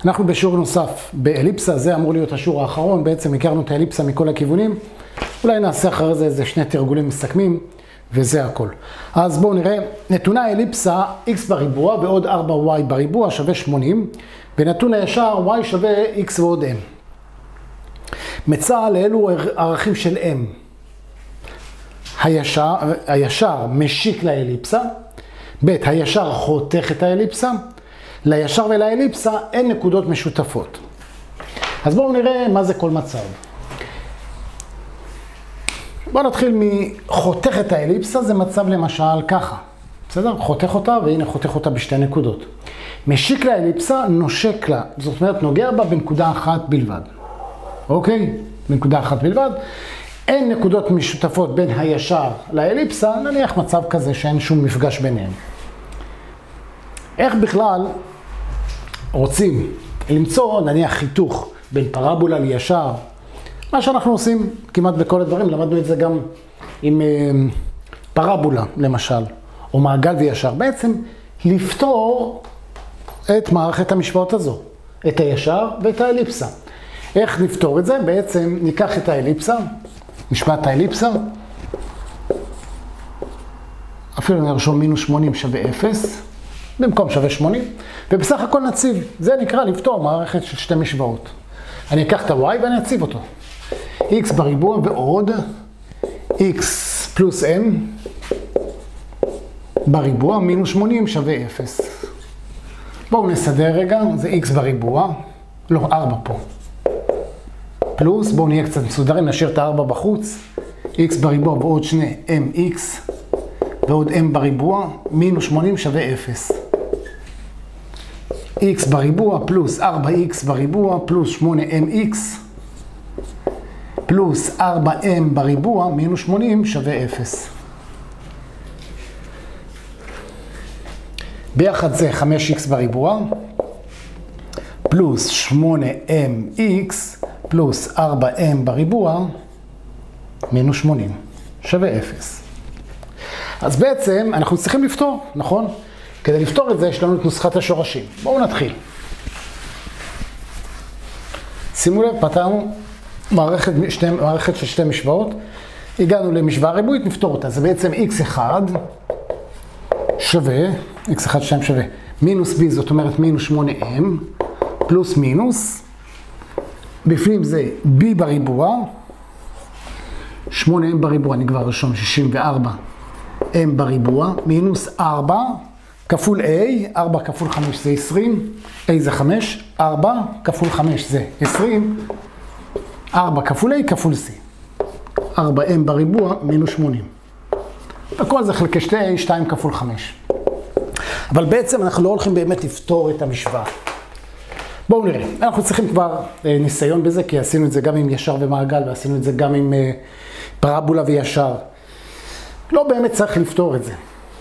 אנחנו בשיעור נוסף באליפסה, זה אמור להיות השיעור האחרון, בעצם הכרנו את האליפסה מכל הכיוונים. אולי נעשה אחרי זה איזה שני תרגולים מסכמים, וזה הכל. אז בואו נראה, נתונה האליפסה x בריבוע ועוד 4y בריבוע שווה 80, ונתון הישר y שווה x ועוד m. מצא לאלו ערכים של m. הישר משיק לאליפסה, ב' הישר חותך את האליפסה, לישר ולאליפסה אין נקודות משותפות. אז בואו נראה מה זה כל מצב. בואו נתחיל מחותך את האליפסה, זה מצב למשל ככה. בסדר? חותך אותה, והנה חותך אותה בשתי נקודות. משיק לאליפסה, נושק לה. זאת אומרת, נוגע בה בנקודה אחת בלבד. אוקיי? בנקודה אחת בלבד. אין נקודות משותפות בין הישר לאליפסה, נניח מצב כזה שאין שום מפגש ביניהם. איך בכלל רוצים למצוא, נניח, חיתוך בין פרבולה לישר? מה שאנחנו עושים כמעט בכל הדברים, למדנו את זה גם עם פרבולה, למשל, או מעגל וישר. בעצם לפתור את מערכת המשוואות הזו, את הישר ואת האליפסה. איך נפתור את זה? בעצם ניקח את האליפסה, משוואת האליפסה, אפילו נרשום מינוס 80 שווה 0, במקום שווה 80, ובסך הכל נציב. זה נקרא לפתור מערכת של שתי משוואות. אני אקח את ה-y ואני אציב אותו. x בריבוע ועוד x פלוס m בריבוע מינוס 80 שווה 0. בואו נסדר רגע, זה x בריבוע, לא 4 פה. פלוס, בואו נהיה קצת מסודרים, נשאיר את ה-4 בחוץ. x בריבוע ועוד שני mx ועוד m בריבוע מינוס 80 שווה 0. x בריבוע פלוס 4x בריבוע פלוס 8mx פלוס 4m בריבוע מינוס 80 שווה 0. ביחד זה 5x בריבוע פלוס 8mx פלוס 4m בריבוע מינוס 80 שווה 0. אז בעצם אנחנו צריכים לפתור, נכון? כדי לפתור את זה יש לנו את נוסחת השורשים. בואו נתחיל. שימו לב, פתרנו מערכת של שתי משוואות. הגענו למשוואה ריבועית, נפתור אותה. זה בעצם x1 שווה, x1 2 שווה מינוס b, זאת אומרת מינוס 8m, פלוס מינוס, בפנים זה b בריבוע, 8m בריבוע, אני כבר רשום 64m בריבוע, מינוס 4, כפול a, 4 כפול 5 זה 20, a זה 5, 4 כפול 5 זה 20, 4 כפול a כפול c, 4m בריבוע מינוס 80. הכל זה חלקי 2, 2 כפול 5. אבל בעצם אנחנו לא הולכים באמת לפתור את המשוואה. בואו נראה, אנחנו צריכים כבר ניסיון בזה, כי עשינו את זה גם עם ישר ומעגל, ועשינו את זה גם עם פרבולה וישר. לא באמת צריך לפתור את זה.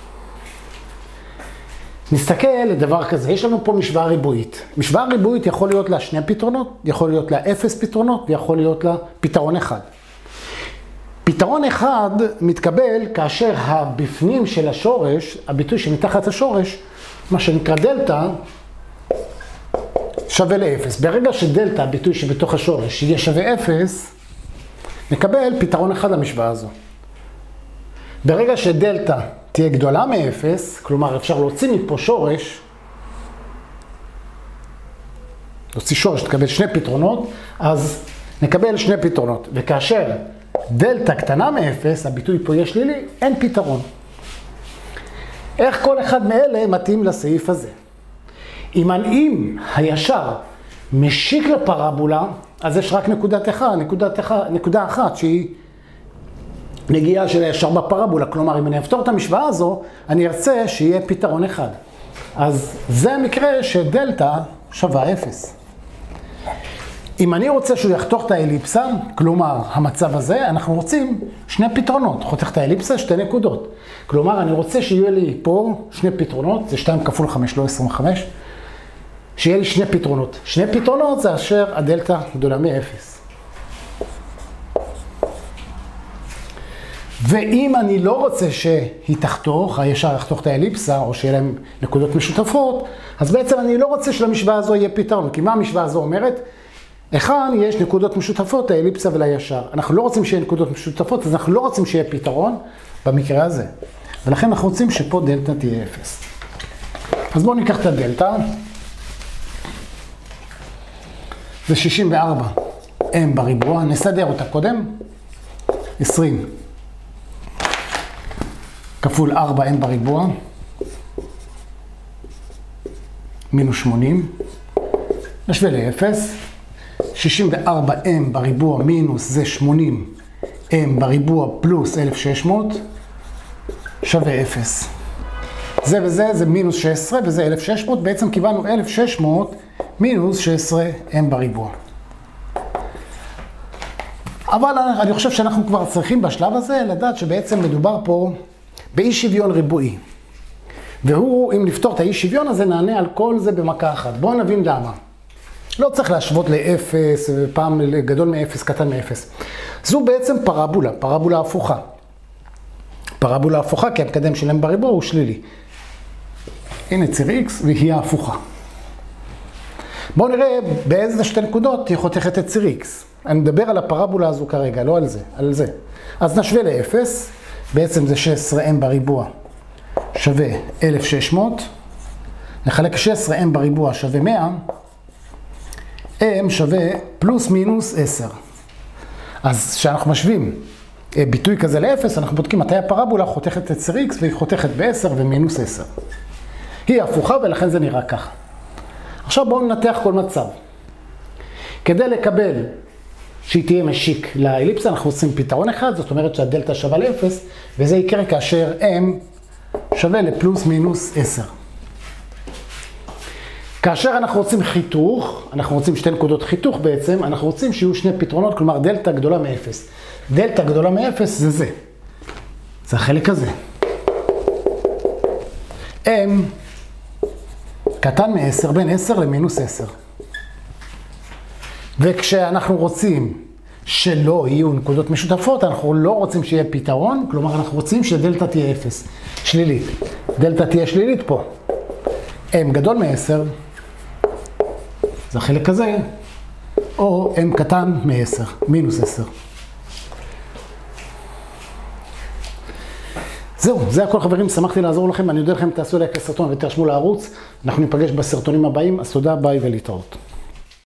נסתכל לדבר כזה, יש לנו פה משוואה ריבועית. משוואה ריבועית יכול להיות לה שני פתרונות, יכול להיות לה 0 פתרונות, ויכול להיות לה פתרון אחד. פתרון אחד מתקבל כאשר הבפנים של השורש, הביטוי שמתחת השורש, מה שנקרא דלטה, שווה ל-0. ברגע שדלטה, הביטוי שבתוך השורש, יהיה שווה 0, נקבל פתרון אחד למשוואה הזו. ברגע שדלטה תהיה גדולה מ-0, כלומר אפשר להוציא מפה שורש, להוציא שורש, תקבל שני פתרונות, אז נקבל שני פתרונות. וכאשר דלטה קטנה מ-0, הביטוי פה יהיה שלילי, אין פתרון. איך כל אחד מאלה מתאים לסעיף הזה? אם הישר משיק לפרבולה, אז יש רק נקודה אחת שהיא נגיעה של הישר בפרבולה. כלומר, אם אני אפתור את המשוואה הזו, אני ארצה שיהיה פתרון אחד. אז זה המקרה שדלטה שווה 0. אם אני רוצה שהוא יחתוך את האליפסה, כלומר, המצב הזה, אנחנו רוצים שני פתרונות. חותך את האליפסה, שתי נקודות. כלומר, אני רוצה שיהיו לי פה שני פתרונות, זה 2 כפול 5, לא 25. שיהיה לי שני פתרונות. שני פתרונות זה אשר הדלטה גדולה מ-0. ואם אני לא רוצה שהיא תחתוך, הישר יחתוך את האליפסה, או שיהיה להם נקודות משותפות, אז בעצם אני לא רוצה שלמשוואה הזו יהיה פתרון. כי מה המשוואה הזו אומרת? היכן יש נקודות משותפות לאליפסה ולישר. אנחנו לא רוצים שיהיה נקודות משותפות, אז אנחנו לא רוצים שיהיה פתרון במקרה הזה. ולכן אנחנו רוצים שפה דלתא תהיה 0. אז בואו ניקח את הדלתא. זה 64 m בריבוע, נסדר אותה קודם. 20 כפול 4m בריבוע, מינוס 80, נשווה ל-0. 64m בריבוע מינוס זה 80m בריבוע פלוס 1600 שווה 0. זה וזה, זה מינוס 16 וזה 1600, בעצם קיבלנו 1600 מינוס 16m בריבוע. אבל אני חושב שאנחנו כבר צריכים בשלב הזה לדעת שבעצם מדובר פה באי שוויון ריבועי. והוא, אם לפתור את האי שוויון הזה, נענה על כל זה במכה אחת. בואו נבין למה. לא צריך להשוות ל-0, פעם גדול מ-0, קטן מ-0. זו בעצם פרבולה, פרבולה הפוכה. פרבולה הפוכה, כי המקדם שלהם בריבוע הוא שלילי. הנה ציר X והיא ההפוכה. בואו נראה באיזה שתי נקודות היא חותכת את ציר X. אני מדבר על הפרבולה הזו כרגע, לא על זה, על זה. אז נשווה ל-0, בעצם זה 16m בריבוע שווה 1600. נחלק 16m בריבוע שווה 100. m שווה פלוס מינוס 10. אז כשאנחנו משווים ביטוי כזה ל-0, אנחנו בודקים מתי הפרבולה חותכת את ציר X והיא חותכת ב-10 ומינוס 10. היא הפוכה ולכן זה נראה ככה. עכשיו בואו ננתח כל מצב. כדי לקבל שהיא תהיה משיק לאליפסה, אנחנו עושים פתרון אחד, זאת אומרת שהדלתא שווה ל-0, וזה יקרה כאשר m שווה לפלוס מינוס 10. כאשר אנחנו רוצים חיתוך, אנחנו רוצים שתי נקודות חיתוך בעצם, אנחנו רוצים שיהיו שני פתרונות, כלומר דלתא גדולה מ-0. דלתא גדולה מ-0 זה זה. זה החלק הזה. m קטן מ-10, בין 10 למינוס 10. וכשאנחנו רוצים שלא יהיו נקודות משותפות, אנחנו לא רוצים שיהיה פתרון, כלומר אנחנו רוצים שדלתא תהיה 0, שלילית. דלתא תהיה שלילית פה. m גדול מ-10, זה החלק הזה, או m קטן מ-10, מינוס 10. זהו, זה הכל חברים, שמחתי לעזור לכם, אני יודע לכם, תעשו לייק לסרטון ותרשמו לערוץ, אנחנו ניפגש בסרטונים הבאים, אז תודה, ביי ולהתראות.